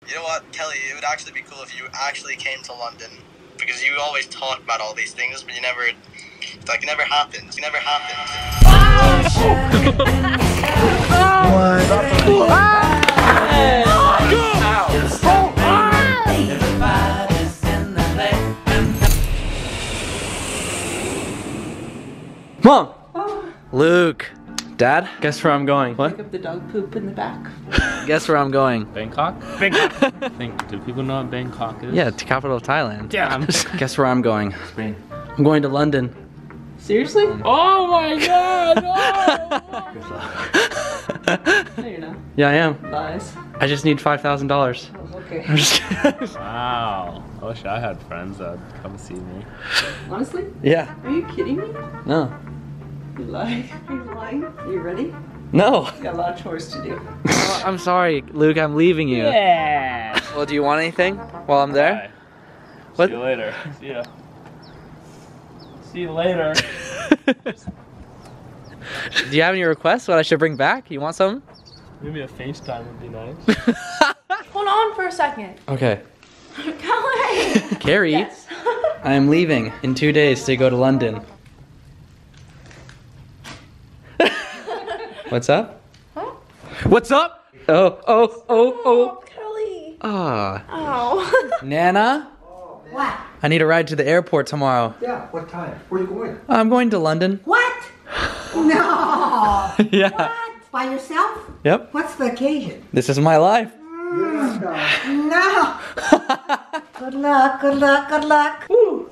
You know what, Kelly? It would actually be cool if you actually came to London, because you always talk about all these things, but you never, like, it never happens. It never happens. Mom! Luke! Dad? Guess where I'm going? What? Pick up the dog poop in the back. Guess where I'm going? Bangkok? Do people know what Bangkok is? Yeah, it's the capital of Thailand. Damn. Guess where I'm going? Spain. I'm going to London. Seriously? Oh my god! No, you're not. Yeah, I am. Lies. I just need $5,000. Oh, okay. I'm just kidding. Wow. I wish I had friends that would come see me. Honestly? Yeah. Are you kidding me? No. You lie. You're lying. Are you ready? No. You got a lot of chores to do. Oh, I'm sorry, Luke. I'm leaving you. Yeah! Well, do you want anything while I'm there? Bye. What? See you later. See ya. See you later. Do you have any requests? What I should bring back? You want something? Maybe a FaceTime would be nice. Hold on for a second. Okay. Kelly! Carrie, Yes. I am leaving in 2 days to go to London. What's up? Huh? What's up? Oh. Oh, Kelly. Ah. Oh. Nana? What? I need a ride to the airport tomorrow. Yeah, what time? Where are you going? I'm going to London. What? No! Yeah. What? By yourself? Yep. What's the occasion? This is my life. No! Good luck, good luck, good luck.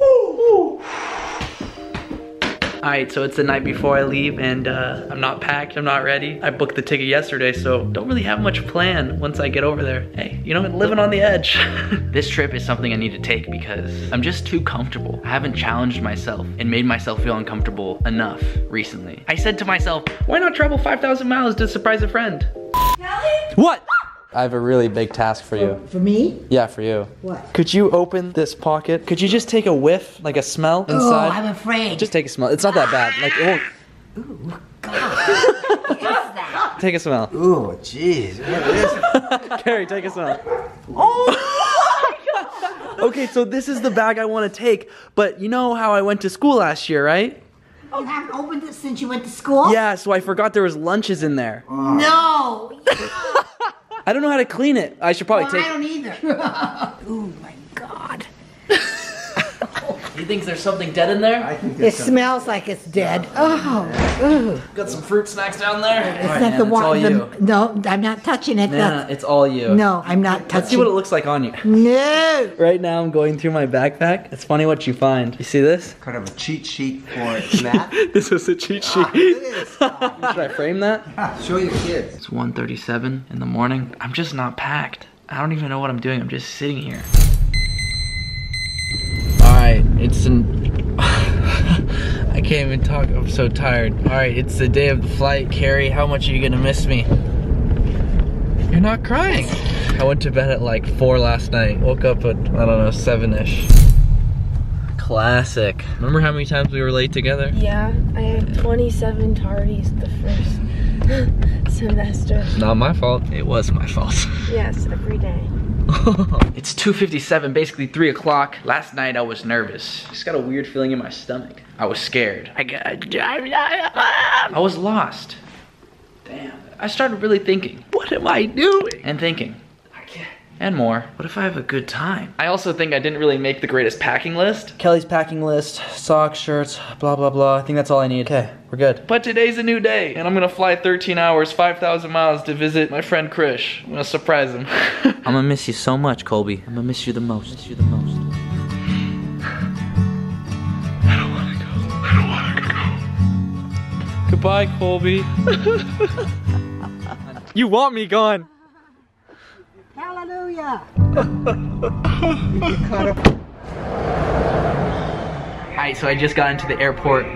Alright, so it's the night before I leave and I'm not packed, I'm not ready. I booked the ticket yesterday, so don't really have much plan once I get over there. Hey, you know, living on the edge. This trip is something I need to take because I'm just too comfortable. I haven't challenged myself and made myself feel uncomfortable enough recently. I said to myself, why not travel 5,000 miles to surprise a friend? Kelly? What? I have a really big task for you. For me? Yeah, for you. What? Could you open this pocket? Could you just take a whiff, like a smell inside? Oh, I'm afraid. Just take a smell. It's not that bad. Like, it won't. Ooh, God. What is that? Take a smell. Ooh, jeez. Carrie, take a smell. Oh my God. Okay, so this is the bag I want to take, but you know how I went to school last year, right? You haven't opened it since you went to school? Yeah, so I forgot there was lunches in there. No! I don't know how to clean it. I should probably Well, take. I don't either. Oh my God. You think there's something dead in there? I think It smells like it's dead. Oh, ooh. Got some fruit snacks down there. It's not the one. No, I'm not touching it. Nana, it's all you. No, I'm not touching. Let's see what it looks like on you. No. Right now I'm going through my backpack. It's funny what you find. You see this? Kind of a cheat sheet for Matt. This was a cheat sheet. Should I frame that? Show your kids. It's 1:37 in the morning. I'm just not packed. I don't even know what I'm doing. I'm just sitting here. Alright, it's an... I can't even talk. I'm so tired. Alright, it's the day of the flight. Carrie, how much are you gonna miss me? You're not crying. I went to bed at like 4 last night. Woke up at, I don't know, 7-ish. Classic. Remember how many times we were late together? Yeah, I had 27 tardies the first semester. Not my fault. It was my fault. Yes, every day. It's 2:57, basically 3 o'clock. Last night I was nervous. Just got a weird feeling in my stomach. I was scared. I was lost. Damn. I started really thinking, what am I doing? And thinking, I can't. And more, what if I have a good time? I also think I didn't really make the greatest packing list. Kelly's packing list, socks, shirts, blah, blah, blah. I think that's all I need. Okay, we're good. But today's a new day, and I'm gonna fly 13 hours, 5,000 miles to visit my friend Krish. I'm gonna surprise him. I'm gonna miss you so much, Colby. I'm gonna miss you the most. I don't wanna go. I don't wanna go. Goodbye, Colby. You want me gone. Hallelujah. Alright, so I just got into the airport.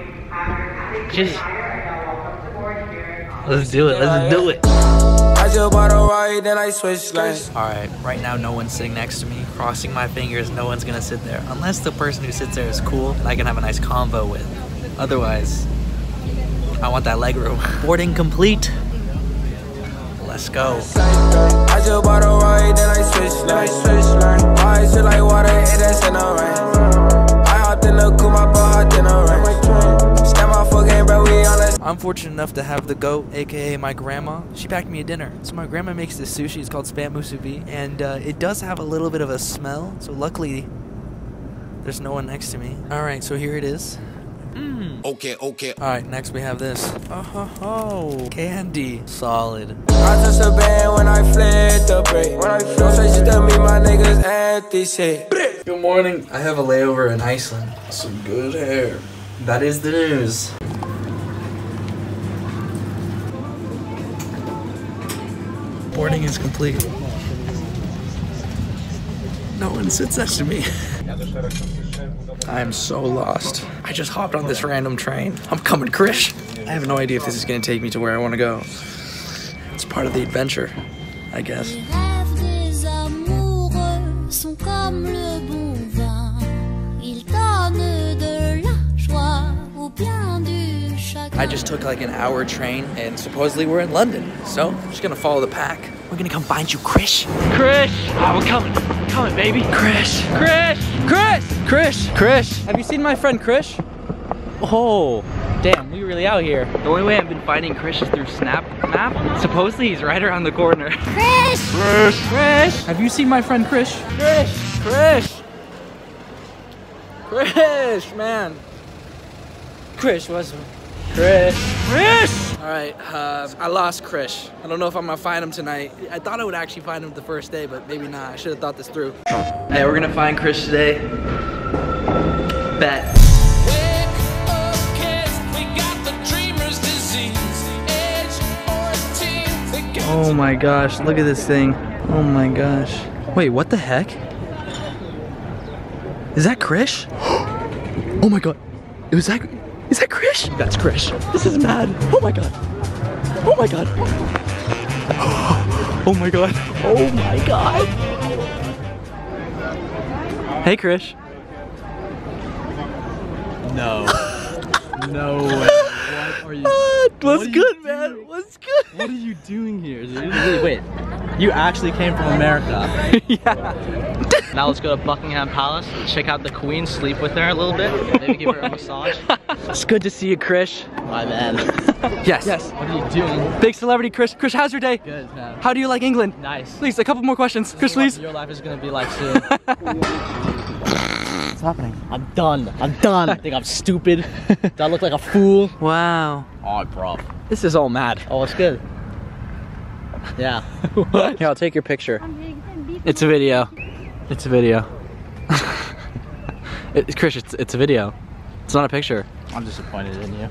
Let's do it, let's do it. I just bought a ride, then I switched lanes. Alright, right now no one's sitting next to me. Crossing my fingers, no one's gonna sit there. Unless the person who sits there is cool and I can have a nice convo with. Otherwise, I want that leg room. Boarding complete. Let's go. I just bought a ride, then I switched lanes. I'm fortunate enough to have the goat, aka my grandma. She packed me a dinner. So my grandma makes this sushi. It's called spam musubi, and it does have a little bit of a smell. So luckily, there's no one next to me. All right, so here it is. Okay. All right, next we have this. Oh, candy, solid. I touched the band when I fled the break. When I feel say she tell me my niggas anti shit. Good morning. I have a layover in Iceland. Some good hair. That is the news. Boarding is complete. No one sits next to me. I am so lost. I just hopped on this random train. I'm coming, Krish. I have no idea if this is gonna take me to where I want to go. It's part of the adventure, I guess. I just took like an hour train and supposedly we're in London. So I'm just gonna follow the pack. We're gonna come find you, Krish. Krish! Oh, we're coming. We're coming, baby. Krish! Krish! Krish! Krish! Krish! Have you seen my friend Krish? Oh, damn, we really out here. The only way I've been finding Krish is through Snap Map. Supposedly he's right around the corner. Krish! Krish! Krish! Have you seen my friend Krish? Krish! Krish! Krish, man. Krish, what's Krish? Krish! Alright, I lost Krish. I don't know if I'm gonna find him tonight. I thought I would actually find him the first day, but maybe not. I should have thought this through. Hey, we're gonna find Krish today. Bet. Oh my gosh, look at this thing. Oh my gosh. Wait, what the heck? Is that Krish? Oh my god. Is that Krish? That's Krish. This is mad. Oh my god. Oh my god. Oh my god. Oh my god. Hey Krish. No. No way. What are you? What's good, man? What's good? What are you doing here, dude? Wait, you actually came from America? Yeah. Now let's go to Buckingham Palace, check out the Queen, sleep with her a little bit, maybe give her a massage. It's good to see you, Krish. My man. Yes. Yes. What are you doing? Big celebrity, Krish. Krish, how's your day? Good, man. How do you like England? Nice. Please, a couple more questions. Krish, please. What your life is gonna be like soon. What's happening? I'm done. I'm done. I think I'm stupid. Do I look like a fool? Wow. Oh, bro. This is all mad. Oh, it's good. Yeah. What? Here, I'll take your picture. It's a video. It's a video. Krish, it's a video. It's not a picture. I'm disappointed in you.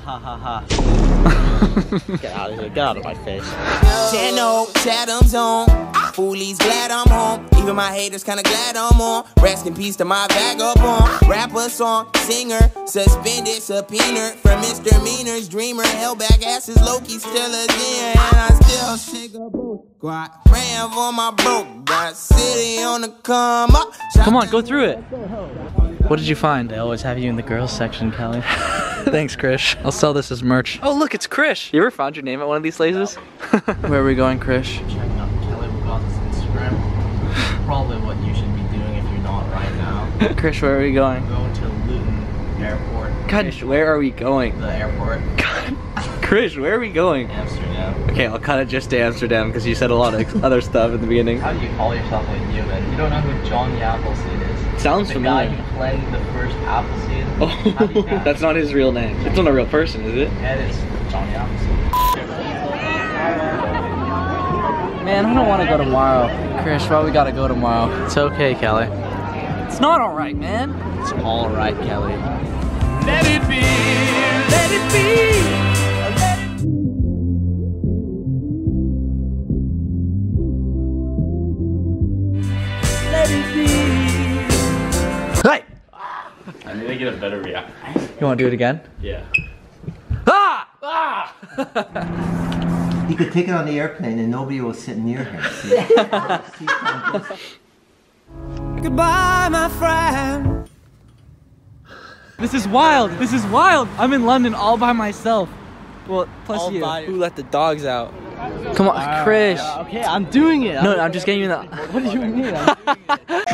Get out of here. Get out of my face. Chatham's on. Foolies glad I'm home. Even my haters kinda glad I'm on. Rest in peace to my vagabond. Rapper, song, singer, suspended, subpoena from misdemeanors, dreamer, held back asses, Loki still a zen, and I still shake a boat. Squad ran for my broke. Got city on the come up. Come on, go through it. What did you find? They always have you in the girls section, Kelly. Thanks, Krish. I'll sell this as merch. Oh, look, it's Krish. You ever found your name at one of these places? Where are we going, Krish? Checking out Kelly Wakasa's Instagram. Probably what you should be doing if you're not right now. Krish, where are we going? We're going to Luton Airport. God, where are we going? The airport. God. Krish, where are we going? Amsterdam. Okay, I'll cut it just to Amsterdam because you said a lot of other stuff in the beginning. How do you call yourself a human? You don't know who John the Appleseed is. Sounds familiar. The guy who planted the first Appleseed. Oh, that's not his real name. It's not a real person, is it? It is John the Appleseed. Man, I don't want to go tomorrow. Krish, why we gotta go tomorrow? It's okay, Kelly. It's not alright, man. It's alright, Kelly. Let it be, let it be. Hey! I need to get a better reaction. You want to do it again? Yeah. Ah! Ah! He could take it on the airplane and nobody will sit near him. Goodbye, my friend. This is wild. This is wild. I'm in London all by myself. Well, plus All you. by- Who let the dogs out? Come on, Krish. Okay, I'm doing it. No, I'm just getting you in the... What do you mean? I'm doing it.